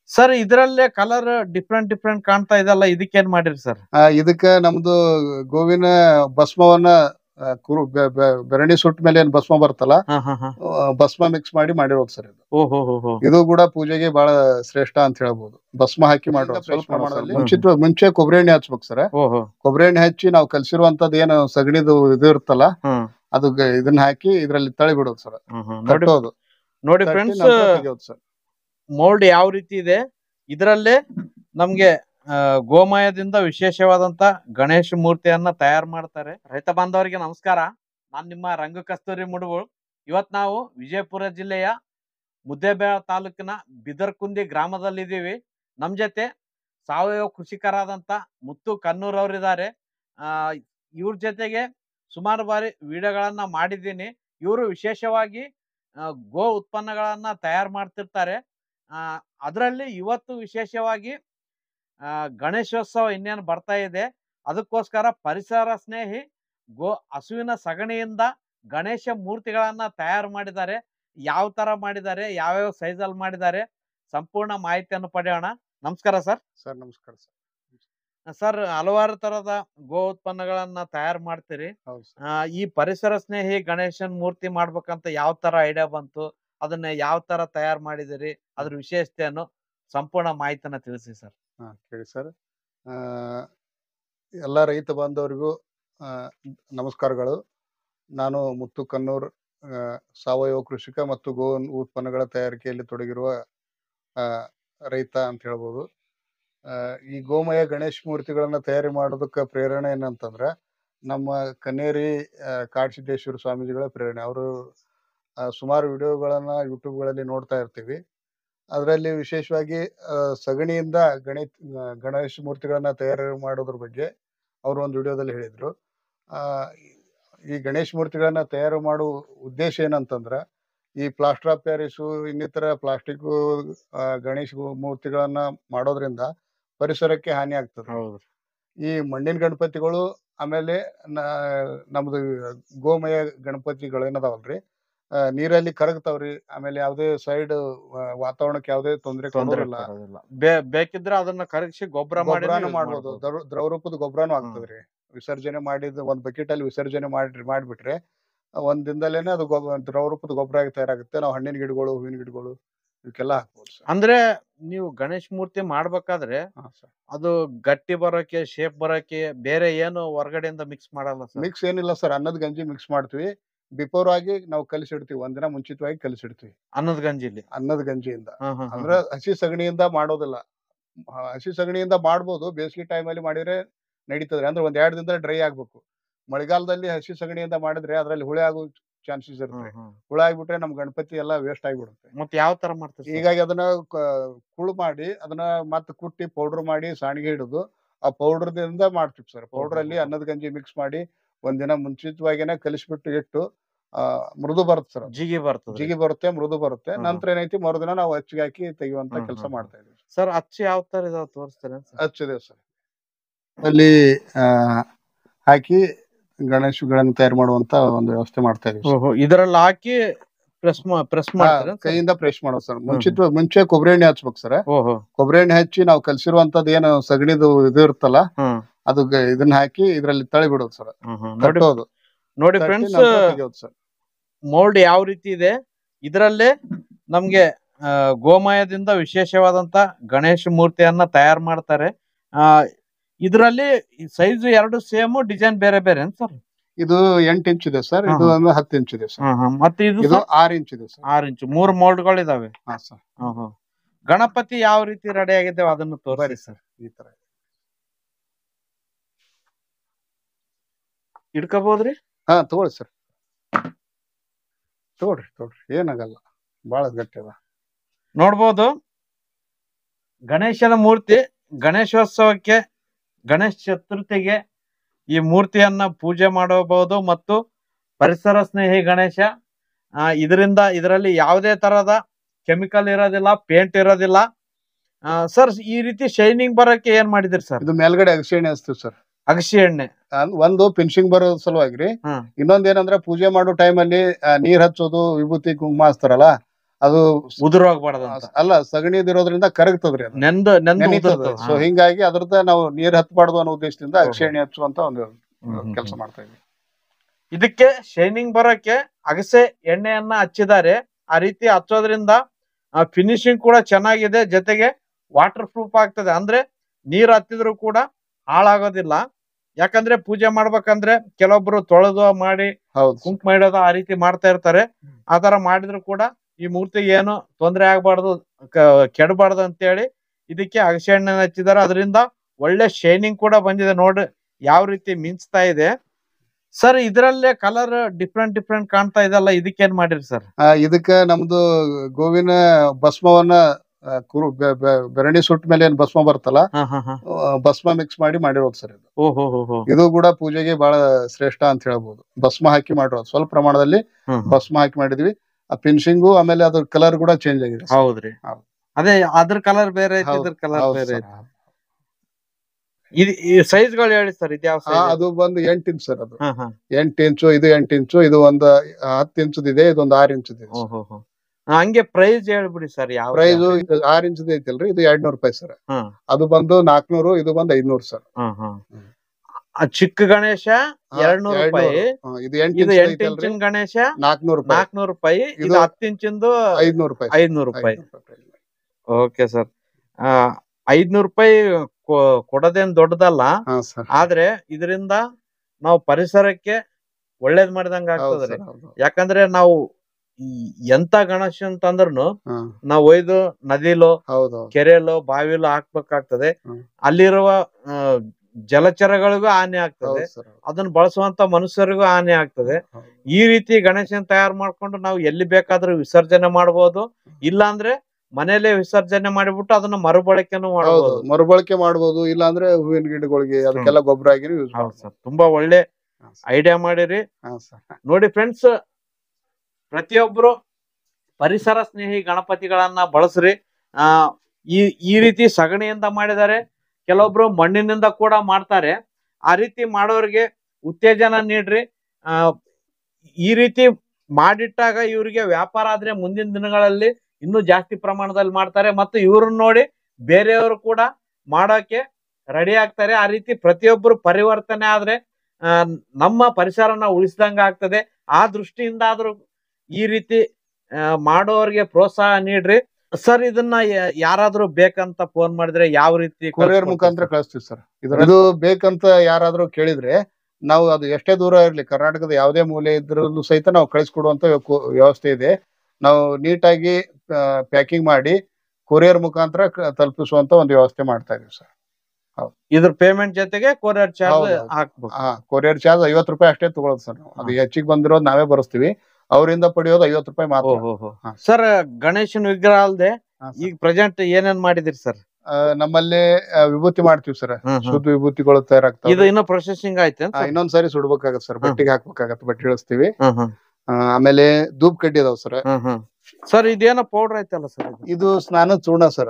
Sir ಇದರಲ್ಲೇ colour different different ಕಾಣ್ತಾ ಇದೆಲ್ಲ, ಇದಕ್ಕೇನ್ ಮಾಡಿರಿ ಸರ್? ಇದಕ್ಕ ನಮ್ದು ಗೋವಿನ ಭಸ್ಮವನ್ನ ಬೆರಣಿ ಸುಟ್ಟ ಮೇಲೆ ಏನ್ ಭಸ್ಮ ಬರ್ತಲ್ಲ, ಭಸ್ಮ ಮಿಕ್ಸ್ ಮಾಡಿ ಮಾಡಿರೋದು ಸರ್ ಇದು. ಇದು ಕೂಡ ಪೂಜೆಗೆ ಬಹಳ ಶ್ರೇಷ್ಠ ಅಂತ ಹೇಳ್ಬೋದು. ಭಸ್ಮ ಹಾಕಿ ಮಾಡಿರೋ ಸ್ವಲ್ಪ ಪ್ರಮಾಣದಲ್ಲಿ. ಮುಂಚೆ ಕೊಬ್ಬರಿ ಎಣ್ಣೆ ಹಚ್ಬೇಕು ಸರ್. ಕೊಬ್ಬರಿ ಎಣ್ಣೆ ಹಚ್ಚಿ ನಾವು ಕಲ್ಸಿರುವಂತದ್ದು ಏನು ಸಗಣಿದು ಇದು ಇರುತ್ತಲ್ಲ, ಅದು ಇದನ್ನ ಹಾಕಿ ಇದ್ರಲ್ಲಿ ತಳಿ ಬಿಡೋದು ಸರ್. ತಟ್ಟೋದು ನೋಡಿ ಫ್ರೆಂಡ್ಸ್, ಸರ್ ಮೋಲ್ಡ್ ಯಾವ ರೀತಿ ಇದೆ. ಇದರಲ್ಲೇ ನಮ್ಗೆ ಗೋಮಯದಿಂದ ವಿಶೇಷವಾದಂತ ಗಣೇಶ ಮೂರ್ತಿಯನ್ನ ತಯಾರು ಮಾಡ್ತಾರೆ. ರೈತ ಬಾಂಧವರಿಗೆ ನಮಸ್ಕಾರ, ನಾನ್ ನಿಮ್ಮ ರಂಗ ಕಸ್ತೂರಿ ಮುಡುಗೋಳ್. ಇವತ್ ನಾವು ವಿಜಯಪುರ ಜಿಲ್ಲೆಯ ಮುದ್ದೇಬೇಳ ತಾಲೂಕಿನ ಬಿದರ್ಕುಂದಿ ಗ್ರಾಮದಲ್ಲಿದ್ದೀವಿ. ನಮ್ ಜೊತೆ ಸಾವಯವ ಕೃಷಿಕರಾದಂತ ಮುತ್ತು ಕನ್ನೂರ್ ಅವರಿದ್ದಾರೆ. ಇವ್ರ ಜೊತೆಗೆ ಸುಮಾರು ಬಾರಿ ವಿಡಿಯೋಗಳನ್ನ ಮಾಡಿದ್ದೀನಿ. ಇವರು ವಿಶೇಷವಾಗಿ ಗೋ ಉತ್ಪನ್ನಗಳನ್ನ ತಯಾರು ಮಾಡ್ತಿರ್ತಾರೆ. ಅದರಲ್ಲಿ ಇವತ್ತು ವಿಶೇಷವಾಗಿ ಗಣೇಶೋತ್ಸವ ಇನ್ನೇನು ಬರ್ತಾ ಇದೆ, ಅದಕ್ಕೋಸ್ಕರ ಪರಿಸರ ಸ್ನೇಹಿ ಹಸುವಿನ ಸಗಣಿಯಿಂದ ಗಣೇಶ ಮೂರ್ತಿಗಳನ್ನ ತಯಾರು ಮಾಡಿದ್ದಾರೆ. ಯಾವ ತರ ಮಾಡಿದ್ದಾರೆ, ಯಾವ್ಯಾವ ಸೈಜಲ್ಲಿ ಮಾಡಿದ್ದಾರೆ, ಸಂಪೂರ್ಣ ಮಾಹಿತಿಯನ್ನು ಪಡೆಯೋಣ. ನಮಸ್ಕಾರ ಸರ್. ಸರ್ ನಮಸ್ಕಾರ ಸರ್. ಸರ್, ಹಲವಾರು ತರದ ಗೋ ಉತ್ಪನ್ನಗಳನ್ನ ತಯಾರು ಮಾಡ್ತೀರಿ. ಈ ಪರಿಸರ ಸ್ನೇಹಿ ಗಣೇಶನ್ ಮೂರ್ತಿ ಮಾಡ್ಬೇಕಂತ ಯಾವ ತರ ಐಡಿಯಾ ಬಂತು, ಅದನ್ನ ಯಾವ ತರ ತಯಾರು ಮಾಡಿದಿರಿ, ಅದ್ರ ವಿಶೇಷತೆಯನ್ನು ಸಂಪೂರ್ಣ ಮಾಹಿತಿನ ತಿಳಿಸಿ ಸರ್. ಕೇಳಿ ಸರ್. ಎಲ್ಲ ರೈತ ಬಾಂಧವರಿಗೂ ನಮಸ್ಕಾರಗಳು. ನಾನು ಮುತ್ತು ಕನ್ನೂರ್, ಸಾವಯವ ಕೃಷಿಕ ಮತ್ತು ಗೋ ಉತ್ಪನ್ನಗಳ ತಯಾರಿಕೆಯಲ್ಲಿ ತೊಡಗಿರುವ ರೈತ ಅಂತ ಹೇಳ್ಬೋದು. ಈ ಗೋಮಯ ಗಣೇಶ ಮೂರ್ತಿಗಳನ್ನ ತಯಾರಿ ಮಾಡೋದಕ್ಕೆ ಪ್ರೇರಣೆ ಏನಂತಂದ್ರೆ ನಮ್ಮ ಕನ್ನೇರಿ ಕಾಡಸಿದ್ದೇಶ್ವರ ಸ್ವಾಮೀಜಿಗಳ ಪ್ರೇರಣೆ. ಅವರು ಸುಮಾರು ವಿಡಿಯೋಗಳನ್ನ ಯೂಟ್ಯೂಬ್ಗಳಲ್ಲಿ ನೋಡ್ತಾ ಇರ್ತೀವಿ. ಅದರಲ್ಲಿ ವಿಶೇಷವಾಗಿ ಸಗಣಿಯಿಂದ ಗಣೇಶ ಮೂರ್ತಿಗಳನ್ನ ತಯಾರು ಮಾಡೋದ್ರ ಬಗ್ಗೆ ಅವರು ಒಂದು ವಿಡಿಯೋದಲ್ಲಿ ಹೇಳಿದ್ರು. ಈ ಗಣೇಶ ಮೂರ್ತಿಗಳನ್ನ ತಯಾರು ಮಾಡುವ ಉದ್ದೇಶ ಏನಂತಂದ್ರೆ, ಈ ಪ್ಲಾಸ್ಟರ್ ಆಫ್ ಪ್ಯಾರಿಸು ಇನ್ನಿತರ ಪ್ಲಾಸ್ಟಿಕ್ ಗಣೇಶ ಮೂರ್ತಿಗಳನ್ನ ಮಾಡೋದ್ರಿಂದ ಪರಿಸರಕ್ಕೆ ಹಾನಿ ಆಗ್ತದೆ. ಈ ಮಣ್ಣಿನ ಗಣಪತಿಗಳು, ಆಮೇಲೆ ನಮ್ದು ಗೋಮಯ ಗಣಪತಿಗಳು ಏನದಾವಲ್ರಿ, ನೀರಲ್ಲಿ ಕರಗ್ತಾವ್ರಿ. ಆಮೇಲೆ ಯಾವುದೇ ಸೈಡ್ ವಾತಾವರಣಕ್ಕೆ ಯಾವುದೇ ತೊಂದರೆ ಕೊಡೋದಿಲ್ಲ. ಬೇಕಿದ್ರೆ ಅದನ್ನ ಕರಗಿಸಿ ಗೊಬ್ಬರನೂ ಮಾಡ್ಬೋದು. ದ್ರವ ರೂಪದ ಗೊಬ್ಬರನೂ ಆಗ್ತದ್ರಿ. ವಿಸರ್ಜನೆ ಮಾಡಿದ ಒಂದ್ ಬಕೆಟ್ ಅಲ್ಲಿ ವಿಸರ್ಜನೆ ಮಾಡಿಬಿಟ್ರೆ ಒಂದ್ ದಿನದಲ್ಲೇನೆ ಅದು ದ್ರವ ರೂಪದ ಗೊಬ್ಬರ ಆಗಿ ತಯಾರಾಗುತ್ತೆ. ನಾವು ಹಣ್ಣಿನ ಗಿಡಗಳು, ಹೂವಿನ ಗಿಡಗಳು ಇವಕ್ಕೆಲ್ಲ ಹಾಕ್ಬೋದು. ಅಂದ್ರೆ ನೀವು ಗಣೇಶ ಮೂರ್ತಿ ಮಾಡ್ಬೇಕಾದ್ರೆ ಅದು ಗಟ್ಟಿ ಬರೋಕೆ, ಶೇಪ್ ಬರೋಕೆ ಬೇರೆ ಏನು ಹೊರಗಡೆಯಿಂದ ಮಿಕ್ಸ್ ಮಾಡಲ್ಲ? ಮಿಕ್ಸ್ ಏನಿಲ್ಲ ಸರ್, ಅನ್ನದ ಗಂಜಿ ಮಿಕ್ಸ್ ಮಾಡ್ತೀವಿ. ಬಿಫೋರ್ ಆಗಿ ನಾವು ಕಲಿಸಿಡ್ತೀವಿ, ಒಂದಿನ ಮುಂಚಿತವಾಗಿ ಕಲಿಸಿಡ್ತೀವಿ ಅನ್ನದ ಗಂಜಿಯಿಂದ. ಅಂದ್ರೆ ಹಸಿ ಸಗಣಿಯಿಂದ ಮಾಡೋದಿಲ್ಲ. ಹಸಿ ಸಗಣಿಯಿಂದ ಮಾಡ್ಬೋದು, ಬೇಸಿಗೆ ಟೈಮಲ್ಲಿ ಮಾಡಿದ್ರೆ ನಡೀತದ್ರಿ. ಅಂದ್ರೆ ಒಂದ್ 2 ದಿನದಲ್ಲಿ ಡ್ರೈ ಆಗ್ಬೇಕು. ಮಳೆಗಾಲದಲ್ಲಿ ಹಸಿ ಸಗಣಿಯಿಂದ ಮಾಡಿದ್ರೆ ಅದ್ರಲ್ಲಿ ಹುಳಿ ಆಗೋ ಚಾನ್ಸಸ್ ಇರುತ್ತೆ. ಹುಳ ಆಗ್ಬಿಟ್ರೆ ನಮ್ ಗಣಪತಿ ಎಲ್ಲ ವೇಸ್ಟ್ ಆಗಿಬಿಡುತ್ತೆ. ಮತ್ತೆ ಯಾವ ತರ ಮಾಡ್ತೀವಿ? ಹೀಗಾಗಿ ಅದನ್ನ ಕುಳು ಮಾಡಿ ಅದನ್ನ ಮತ್ತೆ ಕುಟ್ಟಿ ಪೌಡರ್ ಮಾಡಿ ಸಾಣಿಗೆ ಹಿಡಿದು ಆ ಪೌಡರ್ದಿಂದ ಮಾಡ್ತೀವಿ ಸರ್. ಪೌಡರ್ ಅಲ್ಲಿ ಅನ್ನದ ಗಂಜಿ ಮಿಕ್ಸ್ ಮಾಡಿ ಒಂದಿನ ಮುಂಚಿತವಾಗಿನ ಕಲಿಸ್ಬಿಟ್ಟು ಇಟ್ಟು ಮೃದು ಬರುತ್ತೆ ಸರ್. ಜಿಗಿ ಬರುತ್ತೆ, ಮೃದು ಬರುತ್ತೆ. ನಂತರ ಏನೈತಿ, ಮರುದಿನ ನಾವು ಹಚ್ಚಿಗೆ ಹಾಕಿ ತೆಗೆಯುವಂತ ಕೆಲಸ ಮಾಡ್ತಾ ಇದೀವಿ ಸರ್. ಅಚ್ಚು ಯಾವ ತರ ಇದಾವ ತೋರಿಸ್ತಾರೆ? ಹಚ್ಚಿದೆ ಸರ್, ಅಲ್ಲಿ ಹಾಕಿ ಗಣೇಶಗಳನ್ನ ತಯಾರು ಮಾಡುವಂತ ಒಂದು ವ್ಯವಸ್ಥೆ ಮಾಡ್ತಾ ಇದೀವಿ. ಇದರಲ್ಲಿ ಹಾಕಿ ಪ್ರೆಸ್ ಮಾಡ್ತಾರೆ, ಕೈಯಿಂದ ಪ್ರೆಸ್ ಮಾಡೋದು ಸರ್. ಮುಂಚೆ ಕೊಬ್ಬರಿ ಎಣ್ಣೆ ಹಚ್ಬೇಕು ಸರ್. ಕೊಬ್ಬರಿ ಎಣ್ಣೆ ಹಚ್ಚಿ ನಾವು ಕಲ್ಸಿರುವಂತದ್ದು ಏನು ಸಗಣಿದು ಇದು ಇರುತ್ತಲ್ಲ, ಅದು ಇದನ್ನ ಹಾಕಿ ಇದ್ರಲ್ಲಿ ತಳಿ ಬಿಡೋದು ಸರ್. ನೋಡಿ ಫ್ರೆಂಡ್ಸ್, ಮೋಲ್ಡ್ ಯಾವ ರೀತಿ ಇದೆ. ಇದರಲ್ಲೇ ನಮ್ಗೆ ಗೋಮಯದಿಂದ ವಿಶೇಷವಾದಂತ ಗಣೇಶ ಮೂರ್ತಿಯನ್ನ ತಯಾರು ಮಾಡ್ತಾರೆ. ಇದರಲ್ಲಿ ಸೈಜ್ 2 ಸೇಮ್, ಡಿಸೈನ್ ಬೇರೆ ಬೇರೆ ಸರ್. ಇದು 8 ಇಂಚ್ ಇದೆ ಸರ್, ಇದು 10 ಇಂಚ್ ಇದೆ ಸರ್. ಮತ್ತೆ ಇದು 6 ಇಂಚ್ ಇದೆ ಸರ್. 6 ಇಂಚ್ 3 ಮೋಲ್ಡ್ಗಳು ಇದಾವೆ. ಗಣಪತಿ ಯಾವ ರೀತಿ ರೆಡಿ ಆಗಿದ್ದೇವೆ ಅದನ್ನು ತೋರಿಸಿ ಸರ್. ಈ ತರ ಇಡ್ಕೋಬಹುದ್ರಿ? ತಗೊಳ್ಳಿ ಸರ್, ತಗೊಳ್ರಿ ಏನಾಗಲ್ಲ, ಬಹಳ ಗಟ್ಟಿ ಅದ. ನೋಡ್ಬೋದು, ಗಣೇಶನ ಮೂರ್ತಿ ಗಣೇಶೋತ್ಸವಕ್ಕೆ, ಗಣೇಶ ಚತುರ್ಥಿಗೆ ಈ ಮೂರ್ತಿಯನ್ನ ಪೂಜೆ ಮಾಡಬಹುದು. ಮತ್ತು ಪರಿಸರ ಸ್ನೇಹಿ ಗಣೇಶ, ಇದರಲ್ಲಿ ಯಾವುದೇ ತರಹದ ಕೆಮಿಕಲ್ ಇರೋದಿಲ್ಲ, ಪೇಂಟ್ ಇರೋದಿಲ್ಲ. ಸರ್, ಈ ರೀತಿ ಶೈನಿಂಗ್ ಬರೋಕೆ ಏನ್ ಮಾಡಿದ್ರಿ ಸರ್? ಇದು ಮೇಲ್ಗಡೆ ಅಗಸಿ ಎಣ್ಣೆ ಹಚ್ತೀವಿ ಸರ್. ಅಗಸಿ ಎಣ್ಣೆ ಒಂದು ಫಿನಿಶಿಂಗ್ ಬರೋ ಸಲುವಾಗಿ. ಇನ್ನೊಂದ್ ಏನಂದ್ರೆ, ಪೂಜೆ ಮಾಡೋ ಟೈಮ್ ಅಲ್ಲಿ ನೀರ್ ಹಚ್ಚೋದು, ವಿಭೂತಿ ಕುಂಕುಮ ಹಚ್ತಾರಲ್ಲ, ಅದು ಉದುರೋಗ್ಬಾರ್ದಂತ. ಅಲ್ಲ, ಸಗಣಿದಿರೋದ್ರಿಂದ ಕರಗ್ತದ್ರಿ ಅದು, ನೆಂದು ನೆನೀತದೆ. ಉದುರ್ತದೆ. ಸೊ ಹಿಂಗಾಗಿ ಅದ್ರದ್ದು ನಾವು ನೀರ್ ಹತ್ಬಾರ್ದು ಅನ್ನೋ ಉದ್ದೇಶದಿಂದ ಅಗಸೆ ಎಣ್ಣೆ ಹಚ್ಚುವಂತ ಒಂದು ಕೆಲಸ ಮಾಡ್ತಾ ಇದ್ವಿ. ಇದಕ್ಕೆ ಶೈನಿಂಗ್ ಬರೋಕೆ ಅಗಸೆ ಎಣ್ಣೆಯನ್ನ ಹಚ್ಚಿದ್ದಾರೆ. ಆ ರೀತಿ ಹಚ್ಚೋದ್ರಿಂದ ಫಿನಿಶಿಂಗ್ ಕೂಡ ಚೆನ್ನಾಗಿದೆ, ಜೊತೆಗೆ ವಾಟರ್ ಪ್ರೂಫ್ ಆಗ್ತದೆ. ಅಂದ್ರೆ ನೀರ್ ಹತ್ತಿದ್ರು ಕೂಡ ಹಾಳಾಗೋದಿಲ್ಲ. ಯಾಕಂದ್ರೆ ಪೂಜೆ ಮಾಡ್ಬೇಕಂದ್ರೆ ಕೆಲವೊಬ್ರು ತೊಳೆದು ಮಾಡಿ ಕುಂಕುಮ ಇಡೋದು ಆ ರೀತಿ ಮಾಡ್ತಾ ಇರ್ತಾರೆ. ಆ ತರ ಮಾಡಿದ್ರು ಕೂಡ ಈ ಮೂರ್ತಿಗೆ ಏನು ತೊಂದರೆ ಆಗ್ಬಾರ್ದು, ಕೆಡಬಾರ್ದು ಅಂತೇಳಿ ಇದಕ್ಕೆ ಅಗಸೆ ಎಣ್ಣೆ ಹಚ್ಚಿದಾರೆ. ಅದರಿಂದ ಒಳ್ಳೆ ಶೈನಿಂಗ್ ಕೂಡ ಬಂದಿದೆ. ನೋಡಿ ಯಾವ ರೀತಿ ಮಿಂಚ್ತಾ ಇದೆ. ಸರ್ ಇದರಲ್ಲೇ ಕಲರ್ ಡಿಫ್ರೆಂಟ್ ಕಾಣ್ತಾ ಇದೆಲ್ಲ, ಇದಕ್ಕೇನ್ ಮಾಡಿರಿ ಸರ್? ಇದಕ್ಕ ನಮ್ದು ಗೋವಿನ ಭಸ್ಮವನ್ನ ಬೆರಣಿ ಸುಟ್ಟ ಮೇಲೆ ಏನ್ ಭಸ್ಮ ಬರ್ತಲ್ಲ, ಭಸ್ಮ ಮಿಕ್ಸ್ ಮಾಡಿ ಮಾಡಿರೋದು ಸರ್ ಇದು. ಇದು ಕೂಡ ಪೂಜೆಗೆ ಬಹಳ ಶ್ರೇಷ್ಠ ಅಂತ ಹೇಳ್ಬೋದು. ಭಸ್ಮ ಹಾಕಿ ಮಾಡಿರೋದು, ಸ್ವಲ್ಪ ಪ್ರಮಾಣದಲ್ಲಿ ಭಸ್ಮ ಹಾಕಿ ಮಾಡಿದ್ವಿ. ಆ ಫಿನಿಶಿಂಗು ಆಮೇಲೆ ಅದ್ರ ಕಲರ್ ಕೂಡ ಚೇಂಜ್ ಆಗಿದೆ. ಹೌದ್ರಿ, ಅದೇ ಅದ್ರ ಕಲರ್ ಬೇರೆ ಐತಿ, ಇದ್ರ ಕಲರ್ ಬೇರೆ ಐತಿ. ಈ ಸೈಜ್ ಗಳು ಹೇಳಿ ಸರ್. ಅದು ಬಂದು 8 ಇಂಚ್ ಸರ್. ಅದು 8 ಇಂಚು, ಇದು 8 ಇಂಚು, ಇದು ಒಂದು 10 ಇಂಚದಿದೆ, ಇದೊಂದು 6 ಇಂಚದಿದೆ. ಹಂಗೆ ಪ್ರೈಸ್ ಹೇಳ್ಬಿಡಿ ಸರ್. ಯಾವ ಪ್ರೈಸ್ 6 ಇಂಚದ ಐತಿಲ್ರಿ, ಇದು 200 ರೂಪಾಯಿ ಸರ್. ಅದು ಬಂದು 400, ಇದು ಬಂದು 500 ಸರ್. ಚಿಕ್ಕ ಗಣೇಶ 200 ರೂಪಾಯಿ, ಇದು 8 ಇಂಚಿನ ಗಣೇಶ 400 ರೂಪಾಯಿ, ಇದು 10 ಇಂಚಿಂದು 500 ರೂಪಾಯಿ. 500 ರೂಪಾಯಿ. ಓಕೆ ಸರ್, 500 ರೂಪಾಯಿ ಕೊಡೋದೇನ್ ದೊಡ್ಡದಲ್ಲ. ಆದ್ರೆ ಇದರಿಂದ ನಾವು ಪರಿಸರಕ್ಕೆ ಒಳ್ಳೇದ್ ಮಾಡಿದಂಗ ಆಗ್ತದ್ರಿ. ಯಾಕಂದ್ರೆ ನಾವು ಎಂತ ಗಣೇಶ ಅಂತಂದ್ರೂ ನಾವು ಒಯ್ದು ನದಿಲೋ ಕೆರೆಲೋ ಬಾವಿಲೋ ಹಾಕ್ಬೇಕಾಗ್ತದೆ. ಅಲ್ಲಿರುವ ಜಲಚರಗಳಿಗೂ ಹಾನಿ ಆಗ್ತದೆ, ಅದನ್ನ ಬಳಸುವಂತ ಮನುಷ್ಯರಿಗೂ ಹಾನಿ ಆಗ್ತದೆ. ಈ ರೀತಿ ಗಣೇಶನ ತಯಾರು ಮಾಡ್ಕೊಂಡು ನಾವು ಎಲ್ಲಿ ಬೇಕಾದ್ರೂ ವಿಸರ್ಜನೆ ಮಾಡಬಹುದು. ಇಲ್ಲಾಂದ್ರೆ ಮನೇಲೆ ವಿಸರ್ಜನೆ ಮಾಡಿಬಿಟ್ಟು ಅದನ್ನ ಮರುಬಳಕೆ ಮಾಡಬಹುದು. ಇಲ್ಲಾಂದ್ರೆ ಹೂವಿನ ಗಿಡಗಳಿಗೆ ಅದಕ್ಕೆಲ್ಲ ಗೊಬ್ಬರ ಆಗಿ ಯೂಸ್ ಮಾಡ್ಬೋದು. ತುಂಬಾ ಒಳ್ಳೆ ಐಡಿಯಾ ಮಾಡಿರಿ. ನೋಡಿ ಫ್ರೆಂಡ್ಸ್, ಪ್ರತಿಯೊಬ್ರು ಪರಿಸರ ಸ್ನೇಹಿ ಗಣಪತಿಗಳನ್ನ ಬಳಸ್ರಿ. ಈ ರೀತಿ ಸಗಣಿಯಿಂದ ಮಾಡಿದ್ದಾರೆ, ಕೆಲವೊಬ್ರು ಮಣ್ಣಿನಿಂದ ಕೂಡ ಮಾಡ್ತಾರೆ. ಆ ರೀತಿ ಮಾಡೋರಿಗೆ ಉತ್ತೇಜನ ನೀಡ್ರಿ. ಈ ರೀತಿ ಮಾಡಿಟ್ಟಾಗ ಇವ್ರಿಗೆ ವ್ಯಾಪಾರ ಆದ್ರೆ ಮುಂದಿನ ದಿನಗಳಲ್ಲಿ ಇನ್ನೂ ಜಾಸ್ತಿ ಪ್ರಮಾಣದಲ್ಲಿ ಮಾಡ್ತಾರೆ, ಮತ್ತು ಇವ್ರನ್ನ ನೋಡಿ ಬೇರೆಯವರು ಕೂಡ ಮಾಡೋಕೆ ರೆಡಿ ಆಗ್ತಾರೆ. ಆ ರೀತಿ ಪ್ರತಿಯೊಬ್ಬರು ಪರಿವರ್ತನೆ ಆದ್ರೆ ನಮ್ಮ ಪರಿಸರನ ಉಳಿಸಿದಂಗ ಆಗ್ತದೆ. ಆ ದೃಷ್ಟಿಯಿಂದ ಆದ್ರೂ ಈ ರೀತಿ ಮಾಡೋರಿಗೆ ಪ್ರೋತ್ಸಾಹ ನೀಡ್ರಿ ಸರ್. ಇದನ್ನ ಯಾರಾದ್ರೂ ಬೇಕಂತ ಫೋನ್ ಮಾಡಿದ್ರೆ ಯಾವ ರೀತಿ? ಕೊರಿಯರ್ ಮುಖಾಂತರ ಕಳಿಸ್ತೀವಿ ಸರ್. ಇದು ಬೇಕಂತ ಯಾರಾದ್ರೂ ಕೇಳಿದ್ರೆ ನಾವು ಅದು ಎಷ್ಟೇ ದೂರ ಇರ್ಲಿ, ಕರ್ನಾಟಕದ ಯಾವುದೇ ಮೂಲೆ ಇದ್ರಲ್ಲೂ ಸಹಿತ ನಾವು ಕಳಿಸ್ಕೊಡುವಂತ ವ್ಯವಸ್ಥೆ ಇದೆ. ನಾವು ನೀಟಾಗಿ ಪ್ಯಾಕಿಂಗ್ ಮಾಡಿ ಕೊರಿಯರ್ ಮುಖಾಂತರ ತಲುಪಿಸುವಂತ ಒಂದು ವ್ಯವಸ್ಥೆ ಮಾಡ್ತಾ ಇದೀವಿ ಸರ್. ಇದ್ರ ಪೇಮೆಂಟ್ ಜೊತೆಗೆ ಕೊರಿಯರ್ ಚಾರ್ಜ್ ಹಾಕ್ಬೇಕು. ಕೊರಿಯರ್ ಚಾರ್ಜ್ 50 ರೂಪಾಯಿ ಅಷ್ಟೇ ತಗೊಳ್ಳೋದು ಸರ್. ಅದು ಹೆಚ್ಚಿಗೆ ಬಂದಿರೋದು ನಾವೇ ಬರೆಸ್ತೀವಿ, ಅವರಿಂದ ಪಡೆಯೋದು 50 ರೂಪಾಯಿ ಮಾತ್ರ. ಸರ್, ಗಣೇಶನ್ ವಿಗ್ರಹ ಅಲ್ದೆ ಈಗ ಪ್ರೆಸೆಂಟ್ ಏನೇನ್ ಮಾಡಿದಿರಿ ಸರ್? ನಮ್ಮಲ್ಲಿ ವಿಭೂತಿ ಮಾಡ್ತೀವಿ ಸರ್. ಶುದ್ಧ ವಿಭೂತಿಗಳು ತಯಾರಾಗ್ತವೆ. ಇದು ಇನ್ನೂ ಪ್ರೊಸೆಸಿಂಗ್ ಆಯ್ತು. ಇನ್ನೊಂದ್ಸರಿ ಸುಡ್ಬೇಕಾಗತ್ತೆ ಸರ್, ಬಟ್ಟಿಗೆ ಹಾಕ್ಬೇಕಾಗತ್ತೆ, ಬಟ್ಟೆ ಇಳಿಸ್ತೀವಿ. ಆಮೇಲೆ ಧೂಪ್ ಕಡ್ಡಿ ಅದಾವ ಸರ್. ಸರ್ ಇದೇನೋ ಪೌಡರ್ ಐತಲ್ಲ ಸರ್? ಇದು ಸ್ನಾನದ ಚೂರ್ಣ ಸರ್.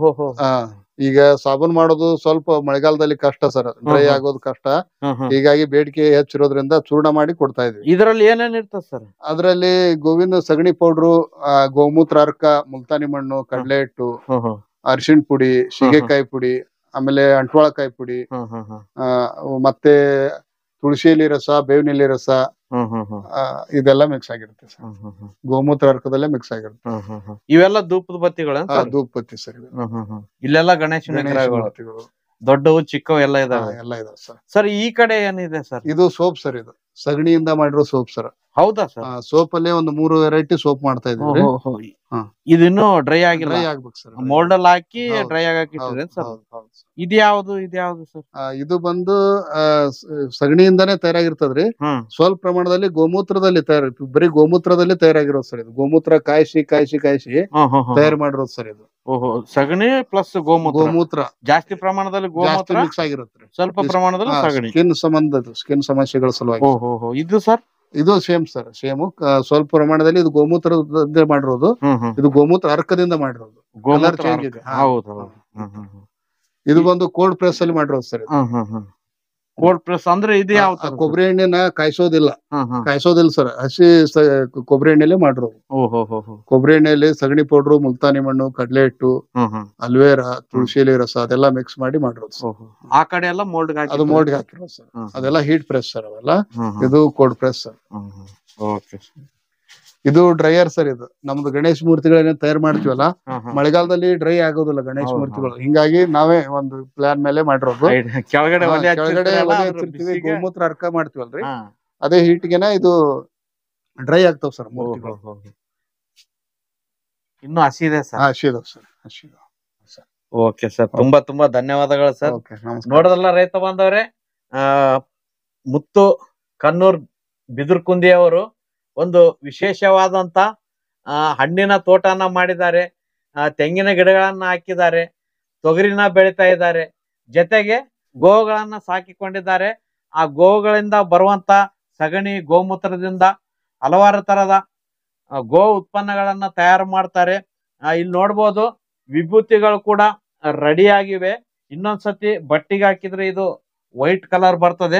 ಈಗ ಸಾಬೂನ್ ಮಾಡೋದು ಸ್ವಲ್ಪ ಮಳೆಗಾಲದಲ್ಲಿ ಕಷ್ಟ ಸರ್, ಡ್ರೈ ಆಗೋದು ಕಷ್ಟ. ಹೀಗಾಗಿ ಬೇಡಿಕೆ ಹೆಚ್ಚಿರೋದ್ರಿಂದ ಚೂರ್ಣ ಮಾಡಿ ಕೊಡ್ತಾ ಇದೀವಿ. ಇದ್ರಲ್ಲಿ ಏನೇನ್ ಇರ್ತದೆ ಸರ್? ಅದ್ರಲ್ಲಿ ಗೋವಿಂದ ಸಗಣಿ ಪೌಡ್ರು, ಗೋಮೂತ್ರ ಅರ್ಕ, ಮುಲ್ತಾನಿ ಮಣ್ಣು, ಕಡ್ಲೆ ಹಿಟ್ಟು, ಅರಿಶಿಣ ಪುಡಿ, ಸೀಗೆಕಾಯಿ ಪುಡಿ, ಆಮೇಲೆ ಅಂಟ್ವಾಳಕಾಯಿ ಪುಡಿ, ಮತ್ತೆ ತುಳಸಿ ಎಲೆ ರಸ, ಬೇವಿನ ಎಲೆ ರಸ, ಇದೆಲ್ಲ ಮಿಕ್ಸ್ ಆಗಿರುತ್ತೆ ಸರ್. ಗೋಮೂತ್ರ ಅರ್ಕದಲ್ಲೇ ಮಿಕ್ಸ್ ಆಗಿರುತ್ತೆ. ಇವೆಲ್ಲ ಧೂಪದ ಬತ್ತಿಗಳ? ಧೂಪ ಬತ್ತಿ ಸರ್. ಇಲ್ಲೆಲ್ಲ ಗಣೇಶನ ವಿಗ್ರಹಗಳು ದೊಡ್ಡವು ಚಿಕ್ಕವು ಎಲ್ಲ ಇದಾವೆ. ಸರ್ ಈ ಕಡೆ ಏನಿದೆ ಸರ್? ಇದು ಸೋಪ್ ಸರ್. ಇದು ಸಗಣಿಯಿಂದ ಮಾಡಿರೋ ಸೋಪ್ ಸರ್. ಹೌದಾ ಸರ್? ಸೋಪ್ ಅಲ್ಲೇ ಒಂದು 3 ವೆರೈಟಿ ಸೋಪ್ ಮಾಡ್ತಾ ಇದ್ದೀವಿ. ಇದಿನ್ನು ಡ್ರೈ ಆಗಿಲ್ಲ, ಡ್ರೈ ಆಗ್ಬೇಕು ಸರ್. ಮೋಲ್ಡ್ ಅಲ್ಲಿ ಹಾಕಿ ಡ್ರೈ ಆಗಕ್ಕೆ ಸರ್. ಇದ್ಯಾವ್ದು ಸರ್? ಇದು ಬಂದು ಸಗಣಿಯಿಂದಾನೇ ತಯಾರಾಗಿರ್ತದ್ರಿ. ಸ್ವಲ್ಪ ಪ್ರಮಾಣದಲ್ಲಿ ಗೋಮೂತ್ರದಲ್ಲಿ ಬರೀ ಗೋಮೂತ್ರದಲ್ಲಿ ತಯಾರಾಗಿರೋದು ಸರ್. ಇದು ಗೋಮೂತ್ರ ಕಾಯಿಸಿ ತಯಾರು ಮಾಡಿರೋದು ಸರ್. ಇದು ಸಗಣಿ ಪ್ಲಸ್ ಗೋಮೂತ್ರ ಜಾಸ್ತಿ ಪ್ರಮಾಣದಲ್ಲಿ ಗೋಮೂತ್ರ ಮಿಕ್ಸ್ ಆಗಿರುತ್ತೆ, ಸ್ವಲ್ಪ ಪ್ರಮಾಣದಲ್ಲಿ ಸಗಣಿ. ಸ್ಕಿನ್ ಸಮಸ್ಯೆಗಳ ಸಲುವಾಗಿ. ಇದು ಸರ್? ಇದು ಸೇಮ್ ಸರ್, ಸೇಮ್. ಸ್ವಲ್ಪ ಪ್ರಮಾಣದಲ್ಲಿ ಇದು ಗೋಮೂತ್ರದಿಂದ ಮಾಡಿರೋದು. ಇದು ಗೋಮೂತ್ರ ಅರ್ಕದಿಂದ ಮಾಡಿರೋದು. ಕಲರ್ ಚೇಂಜ್ ಇದೆ. ಇದು ಬಂದು ಕೋಲ್ಡ್ ಪ್ರೆಸ್ ಅಲ್ಲಿ ಮಾಡಿರೋದು ಸರ್. ಕೋಲ್ಡ್ ಪ್ರೆಸ್ ಅಂದ್ರೆ ಇದು ಯಾವ ತರ ಕೊಬ್ಬರಿ ಎಣ್ಣೆನ ಕಾಯಿಸೋದಿಲ್ಲ ಸರ್? ಸರ್, ಹಸಿ ಕೊಬ್ಬರಿ ಎಣ್ಣೆಲೆ ಮಾಡಿರೋದು. ಓಹೋ ಕೊಬ್ಬರಿ ಎಣ್ಣೆಯಲ್ಲಿ ಸಗಣಿ ಪೌಡ್ರು, ಮುಲ್ತಾನಿ ಮಣ್ಣು, ಕಡಲೆ ಹಿಟ್ಟು, ಅಲ್ವೇರಾ, ತುಳಸಿ ಎಲೆ ರಸ ಅದೆಲ್ಲ ಮಿಕ್ಸ್ ಮಾಡಿ ಮಾಡಿರೋದು ಸರ್. ಆ ಕಡೆ ಎಲ್ಲ ಮೋಲ್ಡ್ ಅದು ಮೋಲ್ಡ್ ಹಾಕಿರೋದು ಸರ್. ಅದೆಲ್ಲ ಹೀಟ್ ಪ್ರೆಸ್ ಸರ್ ಅವೆಲ್ಲ. ಇದು ಕೋಲ್ಡ್ ಪ್ರೆಸ್ ಸರ್. ಓಕೆ. ಇದು ಡ್ರೈಯರ್ ಸರ್. ಇದು ನಮ್ದು ಗಣೇಶ ಮೂರ್ತಿಗಳನ್ನ ತಯಾರು ಮಾಡ್ತೀವಲ್ಲ, ಮಳೆಗಾಲದಲ್ಲಿ ಡ್ರೈ ಆಗೋದಿಲ್ಲ ಗಣೇಶ ಮೂರ್ತಿಗಳು. ಹಿಂಗಾಗಿ ನಾವೇ ಒಂದು ಪ್ಲಾನ್ ಮೇಲೆ ಮಾಡಿರೋದು. ಕೆಳಗಡೆ ಒಲೆ ಕೆಳಗಡೆ ಒಲೆ ಹಚ್ಚಿರ್ತೀವಿ, ಗೋಮೂತ್ರ ಅರ್ಕ ಮಾಡ್ತೀವಲ್ರಿ, ಅದೇ ಹೀಟ್ಗೆನ ಇದು ಡ್ರೈ ಆಗ್ತಾವ ಸರ್ ಮೂರ್ತಿಗಳು. ಇನ್ನು ಹಸಿ ಇದೆ ಸರ್? ಹಸಿ ಇದಾವ ಸರ್, ಹಸಿ ಇದಾವ. ಓಕೆ ಸರ್, ತುಂಬಾ ತುಂಬಾ ಧನ್ಯವಾದಗಳು ಸರ್. ನೋಡೋದಲ್ಲ ರೈತ ಬಾಂಧವರೇ, ಮುತ್ತು ಕನ್ನೂರ್ ಬಿದಿರ್ಕುಂದಿ ಅವರು ಒಂದು ವಿಶೇಷವಾದಂತ ಹಣ್ಣಿನ ತೋಟನ ಮಾಡಿದ್ದಾರೆ, ತೆಂಗಿನ ಗಿಡಗಳನ್ನ ಹಾಕಿದ್ದಾರೆ, ತೊಗರಿನ ಬೆಳಿತಾ ಇದ್ದಾರೆ, ಜೊತೆಗೆ ಗೋವುಗಳನ್ನ ಸಾಕಿಕೊಂಡಿದ್ದಾರೆ. ಆ ಗೋವುಗಳಿಂದ ಬರುವಂತ ಸಗಣಿ ಗೋಮೂತ್ರದಿಂದ ಹಲವಾರು ತರದ ಗೋ ಉತ್ಪನ್ನಗಳನ್ನ ತಯಾರು ಮಾಡ್ತಾರೆ. ಇಲ್ಲಿ ನೋಡ್ಬೋದು ವಿಭೂತಿಗಳು ಕೂಡ ರೆಡಿ ಆಗಿವೆ. ಇನ್ನೊಂದ್ಸತಿ ಬಟ್ಟಿಗೆ ಹಾಕಿದ್ರೆ ಇದು ವೈಟ್ ಕಲರ್ ಬರ್ತದೆ.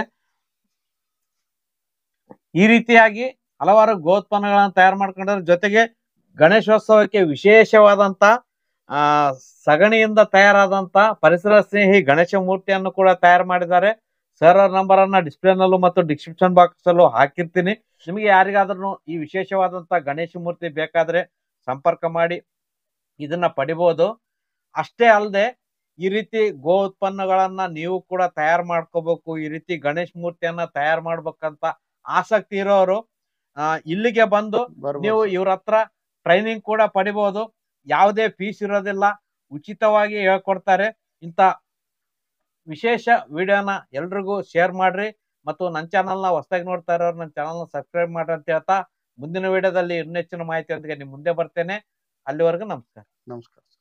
ಈ ರೀತಿಯಾಗಿ ಹಲವಾರು ಗೋತ್ಪನ್ನಗಳನ್ನ ತಯಾರು ಮಾಡ್ಕೊಂಡ್ರೆ, ಜೊತೆಗೆ ಗಣೇಶೋತ್ಸವಕ್ಕೆ ವಿಶೇಷವಾದಂತ ಸಗಣಿಯಿಂದ ತಯಾರಾದಂತ ಪರಿಸರ ಸ್ನೇಹಿ ಗಣೇಶ ಮೂರ್ತಿಯನ್ನು ಕೂಡ ತಯಾರು ಮಾಡಿದ್ದಾರೆ. ಸರ್ ಅವ್ರ ನಂಬರ್ ಅನ್ನ ಡಿಸ್ಪ್ಲೇ ನಲ್ಲೂ ಮತ್ತು ಡಿಸ್ಕ್ರಿಪ್ಷನ್ ಬಾಕ್ಸ್ ಅಲ್ಲೂ ಹಾಕಿರ್ತೀನಿ. ನಿಮಗೆ ಯಾರಿಗಾದ್ರೂ ಈ ವಿಶೇಷವಾದಂತ ಗಣೇಶ ಮೂರ್ತಿ ಬೇಕಾದ್ರೆ ಸಂಪರ್ಕ ಮಾಡಿ ಇದನ್ನ ಪಡಿಬಹುದು. ಅಷ್ಟೇ ಅಲ್ಲದೆ ಈ ರೀತಿ ಗೋ ಉತ್ಪನ್ನಗಳನ್ನ ನೀವು ಕೂಡ ತಯಾರು ಮಾಡ್ಕೋಬೇಕು, ಈ ರೀತಿ ಗಣೇಶ ಮೂರ್ತಿಯನ್ನ ತಯಾರು ಮಾಡ್ಬೇಕಂತ ಆಸಕ್ತಿ ಇರೋರು ಇಲ್ಲಿಗೆ ಬಂದು ನೀವು ಇವ್ರ ಹತ್ರ ಟ್ರೈನಿಂಗ್ ಕೂಡ ಪಡಿಬಹುದು. ಯಾವುದೇ ಫೀಸ್ ಇರೋದಿಲ್ಲ, ಉಚಿತವಾಗಿ ಹೇಳ್ಕೊಡ್ತಾರೆ. ಇಂಥ ವಿಶೇಷ ವಿಡಿಯೋನ ಎಲ್ರಿಗೂ ಶೇರ್ ಮಾಡ್ರಿ ಮತ್ತು ನನ್ನ ಚಾನಲ್ನ ಹೊಸದಾಗಿ ನೋಡ್ತಾ ಇರೋರು ನನ್ನ ಚಾನಲ್ನ ಸಬ್ಸ್ಕ್ರೈಬ್ ಮಾಡ್ರಿ ಅಂತ ಹೇಳ್ತಾ ಮುಂದಿನ ವಿಡಿಯೋದಲ್ಲಿ ಇನ್ನೂ ಹೆಚ್ಚಿನ ಮಾಹಿತಿಯೊಂದಿಗೆ ನಿಮ್ಮ ಮುಂದೆ ಬರ್ತೇನೆ. ಅಲ್ಲಿವರೆಗೂ ನಮಸ್ಕಾರ.